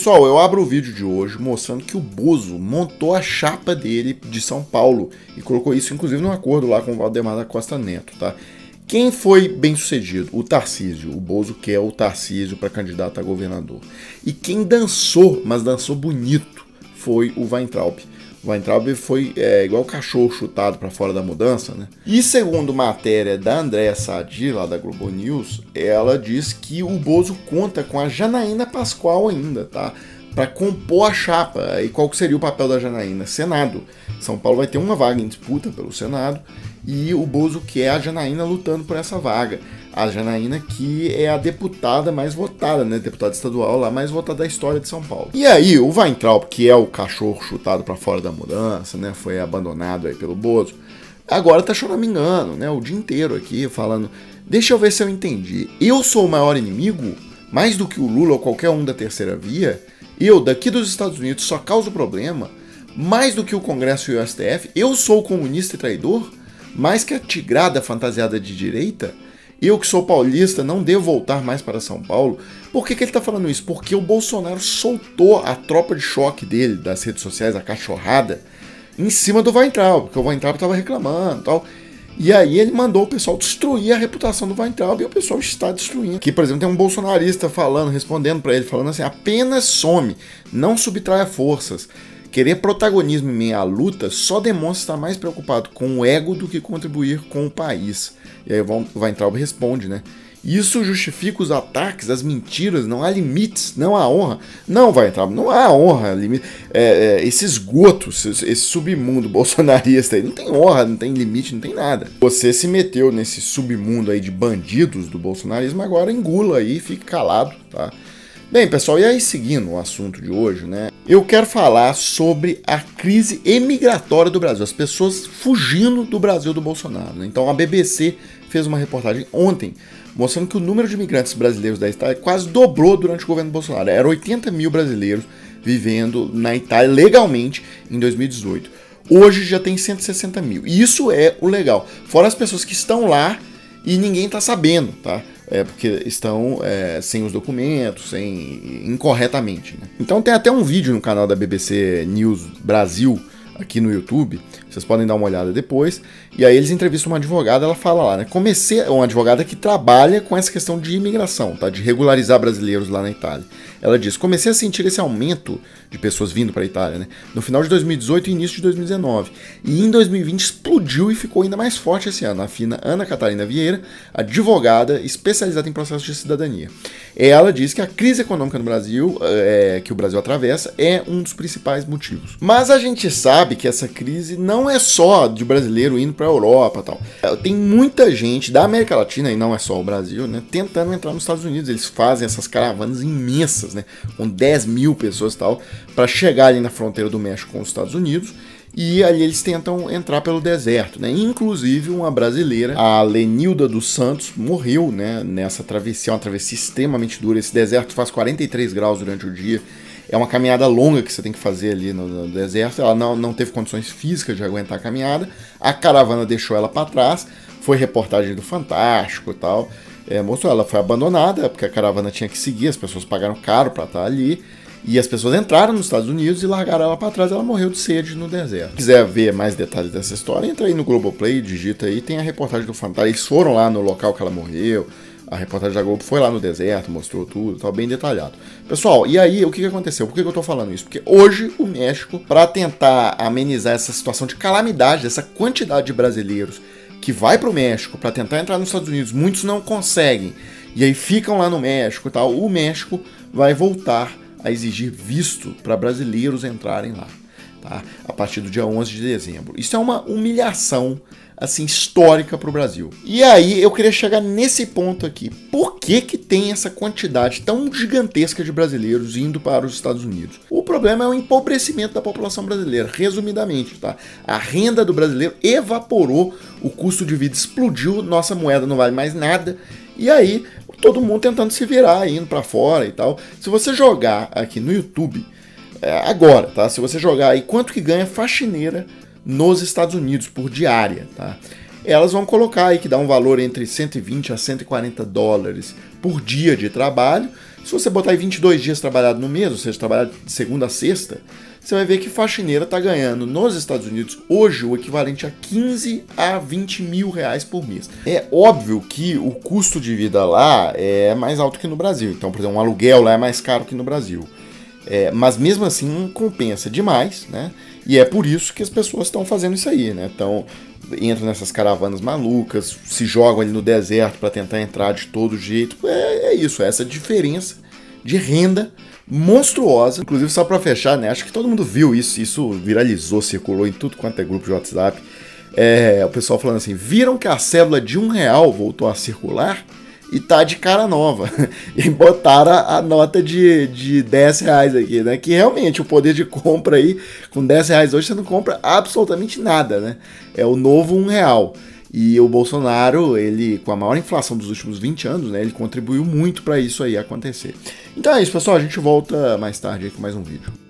Pessoal, eu abro o vídeo de hoje mostrando que o Bozo montou a chapa dele de São Paulo e colocou isso inclusive num acordo lá com o Valdemar da Costa Neto, tá? Quem foi bem sucedido? O Tarcísio. O Bozo quer o Tarcísio para candidato a governador. E quem dançou, mas dançou bonito, foi o Weintraub. O Weintraub foi igual o cachorro chutado para fora da mudança, né? E segundo matéria da Andréa Sadi, lá da Globo News, ela diz que o Bozo conta com a Janaína Pascoal ainda, tá? Para compor a chapa. E qual que seria o papel da Janaína? Senado. São Paulo vai ter uma vaga em disputa pelo Senado e o Bozo quer a Janaína lutando por essa vaga. A Janaína que é a deputada mais votada, né? Deputada estadual lá mais votada da história de São Paulo. E aí o Weintraub, que é o cachorro chutado para fora da mudança, né? Foi abandonado aí pelo Bozo. Agora tá choramingando, né? O dia inteiro aqui falando, deixa eu ver se eu entendi. Eu sou o maior inimigo? Mais do que o Lula ou qualquer um da terceira via? Eu, daqui dos Estados Unidos, só causo problema? Mais do que o Congresso e o STF? Eu sou comunista e traidor? Mais que a tigrada fantasiada de direita? Eu que sou paulista não devo voltar mais para São Paulo? Por que ele está falando isso? Porque o Bolsonaro soltou a tropa de choque dele, das redes sociais, a cachorrada, em cima do Weintraub, porque o Weintraub estava reclamando e tal. E aí ele mandou o pessoal destruir a reputação do Weintraub e o pessoal está destruindo. Aqui, por exemplo, tem um bolsonarista falando, respondendo para ele, falando assim, apenas some, não subtraia forças. Querer protagonismo em meio à luta só demonstra estar mais preocupado com o ego do que contribuir com o país. E aí o Weintraub responde, né? Isso justifica os ataques, as mentiras, não há limites, não há honra. Não, Weintraub, não há honra, limite. Esse esgoto, esse submundo bolsonarista aí, não tem honra, não tem limite, não tem nada. Você se meteu nesse submundo aí de bandidos do bolsonarismo, agora engula aí e fique calado, tá? Bem, pessoal, e aí seguindo o assunto de hoje, né? Eu quero falar sobre a crise emigratória do Brasil, as pessoas fugindo do Brasil do Bolsonaro, né? Então a BBC fez uma reportagem ontem mostrando que o número de imigrantes brasileiros da Itália quase dobrou durante o governo Bolsonaro. Eram 80 mil brasileiros vivendo na Itália legalmente em 2018. Hoje já tem 160 mil. E isso é o legal. Fora as pessoas que estão lá e ninguém está sabendo, tá? Porque estão sem os documentos, incorretamente, né? Então tem até um vídeo no canal da BBC News Brasil, aqui no YouTube, vocês podem dar uma olhada depois, e aí eles entrevistam uma advogada, ela fala lá, né, uma advogada que trabalha com essa questão de imigração, tá, de regularizar brasileiros lá na Itália. Ela diz, comecei a sentir esse aumento de pessoas vindo para a Itália, né, no final de 2018 e início de 2019, e em 2020 explodiu e ficou ainda mais forte esse ano, afirma Ana Catarina Vieira, advogada especializada em processos de cidadania. Ela diz que a crise econômica no Brasil, que o Brasil atravessa, é um dos principais motivos. Mas a gente sabe que essa crise não é só de brasileiro indo para a Europa e tal. Tem muita gente da América Latina, e não é só o Brasil, né, tentando entrar nos Estados Unidos. Eles fazem essas caravanas imensas, né, com 10 mil pessoas e tal, para chegar ali na fronteira do México com os Estados Unidos. E ali eles tentam entrar pelo deserto, né? Inclusive uma brasileira, a Lenilda dos Santos, morreu, né, nessa travessia, uma travessia extremamente dura. Esse deserto faz 43 graus durante o dia. É uma caminhada longa que você tem que fazer ali no deserto. Ela não teve condições físicas de aguentar a caminhada. A caravana deixou ela para trás. Foi reportagem do Fantástico e tal. Mostrou, ela foi abandonada porque a caravana tinha que seguir. As pessoas pagaram caro para estar ali. E as pessoas entraram nos Estados Unidos e largaram ela para trás. Ela morreu de sede no deserto. Se quiser ver mais detalhes dessa história, entra aí no Globoplay, digita aí. Tem a reportagem do Fantástico. Eles foram lá no local que ela morreu. A reportagem da Globo foi lá no deserto, mostrou tudo, tá bem detalhado. Pessoal, e aí o que aconteceu? Por que eu tô falando isso? Porque hoje o México, para tentar amenizar essa situação de calamidade, essa quantidade de brasileiros que vai pro México para tentar entrar nos Estados Unidos, muitos não conseguem, e aí ficam lá no México e tal, o México vai voltar a exigir visto para brasileiros entrarem lá, tá? A partir do dia 11 de dezembro. Isso é uma humilhação assim, histórica para o Brasil. E aí eu queria chegar nesse ponto aqui. Por que tem essa quantidade tão gigantesca de brasileiros indo para os Estados Unidos? O problema é o empobrecimento da população brasileira, resumidamente, tá? A renda do brasileiro evaporou, o custo de vida explodiu, nossa moeda não vale mais nada, e aí todo mundo tentando se virar, indo para fora e tal. Se você jogar aqui no YouTube, agora, tá? Se você jogar aí quanto que ganha faxineira nos Estados Unidos por diária, tá? Elas vão colocar aí que dá um valor entre 120 a 140 dólares por dia de trabalho. Se você botar aí 22 dias trabalhado no mês, ou seja, trabalhar de segunda a sexta, você vai ver que faxineira está ganhando nos Estados Unidos hoje o equivalente a 15 a 20 mil reais por mês. É óbvio que o custo de vida lá é mais alto que no Brasil. Então, por exemplo, um aluguel lá é mais caro que no Brasil. Mas mesmo assim compensa demais, né? E é por isso que as pessoas estão fazendo isso aí, né? Então, entram nessas caravanas malucas, se jogam ali no deserto para tentar entrar de todo jeito. É isso, essa diferença de renda monstruosa. Inclusive, só para fechar, né? Acho que todo mundo viu isso viralizou, circulou em tudo quanto é grupo de WhatsApp. O pessoal falando assim, viram que a cédula de R$1 voltou a circular? E tá de cara nova. E botaram a nota de R$10 aqui, né? Que realmente o poder de compra aí, com R$10 hoje você não compra absolutamente nada, né? É o novo R$1. E o Bolsonaro, ele, com a maior inflação dos últimos 20 anos, né? Ele contribuiu muito para isso aí acontecer. Então é isso, pessoal. A gente volta mais tarde aí com mais um vídeo.